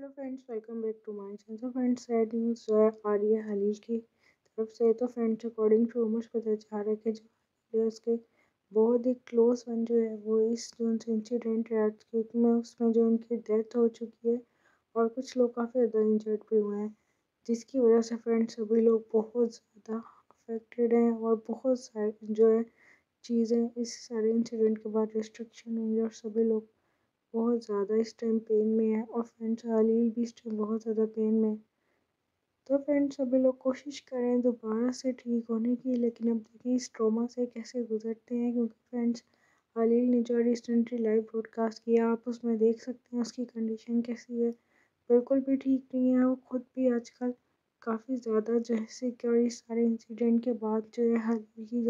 Hello friends, welcome back to my channel. तो friends, sad news जो है आ रही है हाल की तरफ से। तो फ्रेंड्स, अकॉर्डिंग टू रूमर्स पता चल रहा है कि जो उसके बहुत ही क्लोज वन जो है वो इस जो उनसे इंसिडेंट है क्योंकि में उसमें जो उनकी डेथ हो चुकी है और कुछ लोग काफ़ी ज़्यादा इंजर्ड भी हुए हैं, जिसकी वजह से फ्रेंड्स सभी लोग बहुत ज़्यादा अफेक्टेड हैं और बहुत सारे जो है चीज़ें इस सारे इंसिडेंट के बाद रिस्ट्रिक्शन हुई और सभी लोग बहुत ज़्यादा इस टाइम पेन में है और फ्रेंड्स हालील भी इस टाइम बहुत ज़्यादा पेन में है। तो फ्रेंड्स सभी लोग कोशिश करें दोबारा से ठीक होने की, लेकिन अब देखिए इस ट्रॉमा से कैसे गुजरते हैं, क्योंकि फ्रेंड्स हालील ने जो रिसेंटली लाइव ब्रॉडकास्ट किया आप उसमें देख सकते हैं उसकी कंडीशन कैसी है। बिल्कुल भी ठीक नहीं है, वो खुद भी आजकल काफ़ी ज़्यादा जैसे कि और इस सारे इंसिडेंट के बाद जो है हालील की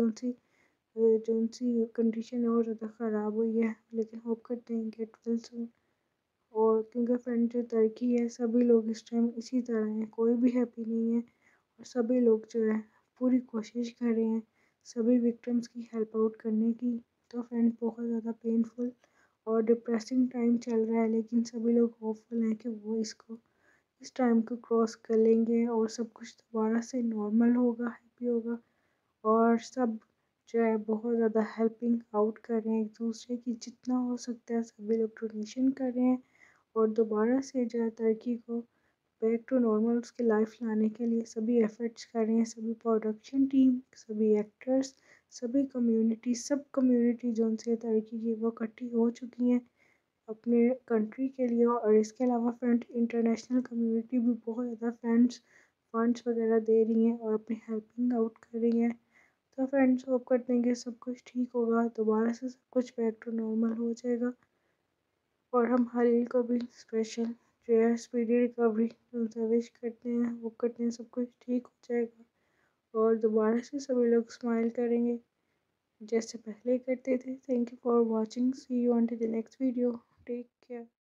जो सी कंडीशन है और ज़्यादा ख़राब हुई है, लेकिन होप करते हैं गेट वेल सून। और क्योंकि फ्रेंड जो तरक्की है सभी लोग इस टाइम इसी तरह हैं, कोई भी हैप्पी नहीं है और सभी लोग जो है पूरी कोशिश कर रहे हैं सभी विक्टिम्स की हेल्प आउट करने की। तो फ्रेंड बहुत ज़्यादा पेनफुल और डिप्रेसिंग टाइम चल रहा है, लेकिन सभी लोग होपफुल हैं कि वो इस टाइम को क्रॉस कर लेंगे और सब कुछ दोबारा से नॉर्मल होगा, हैप्पी होगा। और सब जो है बहुत ज़्यादा हेल्पिंग आउट कर रहे हैं एक दूसरे की, जितना हो सकता है सभी लोग डोनेशन कर रहे हैं और दोबारा से जो है तरक्की को बैक टू नॉर्मल उसकी लाइफ लाने के लिए सभी एफर्ट्स कर रहे हैं। सभी प्रोडक्शन टीम, सभी एक्टर्स, सब कम्युनिटी जो उनसे तरक्की की वो इकट्ठी हो चुकी हैं अपने कंट्री के लिए। और इसके अलावा फ्रेंड इंटरनेशनल कम्युनिटी भी बहुत ज़्यादा फंड्स वगैरह दे रही हैं और अपनी हेल्पिंग आउट कर रही हैं। तो फ्रेंड्स होप करते हैं कि सब कुछ ठीक होगा, दोबारा से सब कुछ बैक टू नॉर्मल हो जाएगा और हम हलील को भी स्पेशल जो है स्पीडी रिकवरी उनसे विश करते हैं, वो करते हैं सब कुछ ठीक हो जाएगा और दोबारा से सभी लोग स्माइल करेंगे जैसे पहले करते थे। Thank you for watching, see you on to the next video, take care.